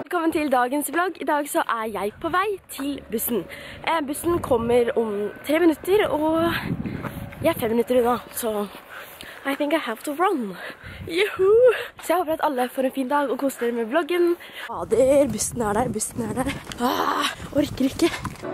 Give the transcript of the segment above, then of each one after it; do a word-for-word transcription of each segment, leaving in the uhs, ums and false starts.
Velkommen til dagens vlogg. I dag så er jeg på vei til bussen. Eh, bussen kommer om tre minutter, og jeg er fem minutter unna, så I think I have to run. Juhu! Så jeg håper at alle får en fin dag og koser dere med vloggen. Fader, bussen er der, bussen er der. Ah, orker ikke.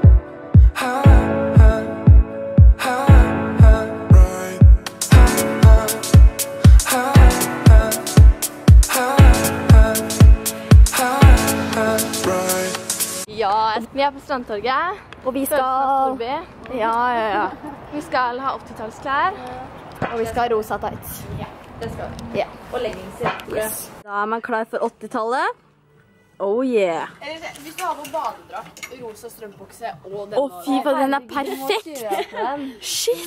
Ja, vi er på Strandtorget, Og vi skal... Ja, ja, ja. Vi skal ha åttitalsklær. Og vi skal ha rosa tights. Ja, det skal vi. Ja. Og leggingser. Yes. Da er man klar for åttitallet. Oh yeah. Eller, hvis du har på badedrakt, rosa strømpukse og denne. Å fy faen, den er perfekt. Shit.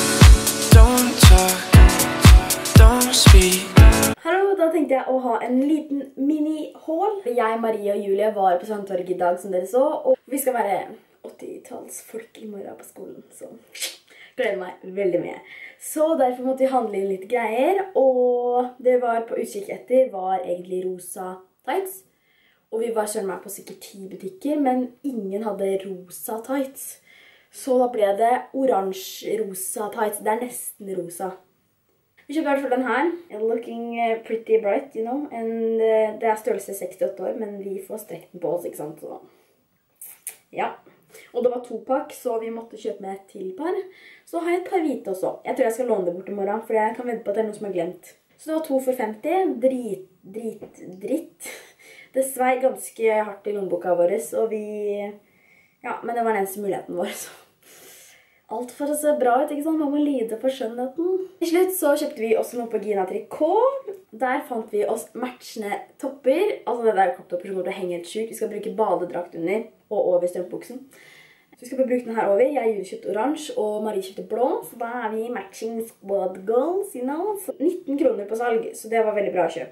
Don't talk, don't speak. Hallo, da tenkte jeg å ha en liten mini-haul. Jeg, Marie og Julie var på Strandtorget i dag, som dere så. Og vi skal være åttitalsfolk i morgen på skolen, så gleder meg veldig mye. Så derfor måtte vi handle inn litt greier, og det var på utkikk etter var egentlig rosa tights. Og vi var søren meg på sikkert ti butikker, men ingen hadde rosa tights. Så da ble det oransje-rosa tights. Det er nesten rosa. Vi kjøper i hvert fall den her. Looking pretty bright, you know. And, uh, det er størrelse sekstiåtte år, men vi får strekt den på oss, ikke sant? Så, ja. Og det var to pakk, så vi måtte kjøpe med et til par. Så har jeg et par hvite også. Jeg tror jeg skal låne det bort i morgen, for jeg kan vedde på at det er noe som er glemt. Så det var to for femti. Drit, drit, dritt. Det svei ganske hardt i lommeboka vår, og vi... Ja, men det var den eneste muligheten vår, så... Alt for å se bra ut, ikke sant? Man må lide for skjønnheten. Til slutt så kjøpte vi også noe på Gina Tricot. Der fant vi oss matchende topper. Altså det der kropptopper som kommer til å henge helt sjukt. Vi skal bruke badedrakt under og over strømpebuksen. Så vi skal bare bruke den her over. Jeg har kjøpt oransje og Marie kjøpte blå. Så da er vi matching squad goals, you know. Så nitten kroner på salg, så det var veldig bra kjøp.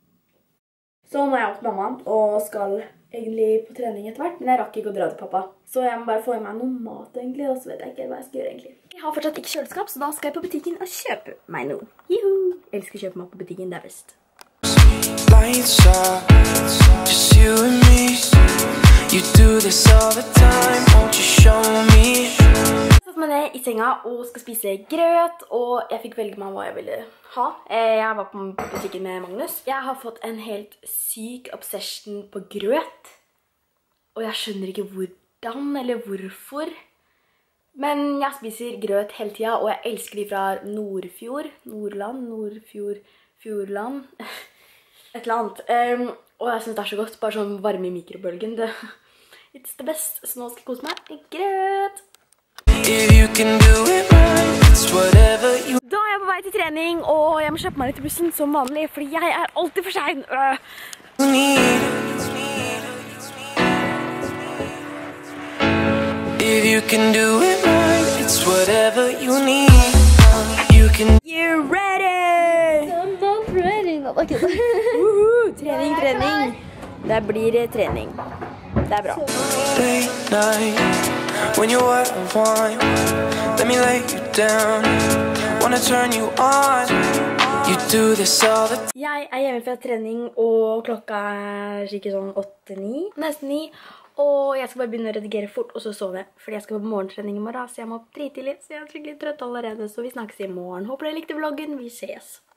Så nå er jeg opp til mamma og skal egentlig på trening etter hvert, men jeg rakk ikke å dra til pappa. Så jeg må bare få i meg noe mat egentlig, og så vet jeg ikke hva jeg skal gjøre egentlig. Jeg har fortsatt ikke kjøleskap, så da skal jeg på butikken og kjøpe meg noe. Juhu! Jeg elsker å kjøpe mat på butikken, det er best. Lights up, just you and me. You do this all the time, won't you show me? Jeg satt meg ned i senga og skal spise grøt, og jeg fikk velge meg hva jeg ville ha. Jeg var på butikken med Magnus. Jeg har fått en helt syk obsession på grøt, og jeg skjønner ikke hvordan eller hvorfor. Men jeg spiser grøt hele tiden, og jeg elsker de fra Nordfjord. Nordland, Nordfjord, Fjordland. Et eller annet. Um, og jeg synes det er så godt, bare sånn varme i mikrobølgen. Det, it's the best. Så nå skal jeg kose meg med grøt. If you can do it right, it's whatever you... Da er jeg på vei til trening, og jeg må kjøpe meg litt til bussen som vanlig, fordi jeg er alltid for sein. need. If you can do it right, it's whatever you need. You can... You ready? I'm not ready. Not like it. Woohoo! Trening, trening. Det blir trening. Det er bra. Late night, when you're what I want, let me lay you down, wanna turn you on, you do this all the time. Jeg er hjemme fra trening, og klokka er sikkert sånn åtte ni, nesten ni, og jeg skal bare begynne å redigere fort, og så sove, fordi jeg skal på morgentrening i morgen, så jeg må opp drittidlig, så jeg er skikkelig trøtt allerede, så vi snakkes i morgen. Håper dere likte vloggen, vi ses.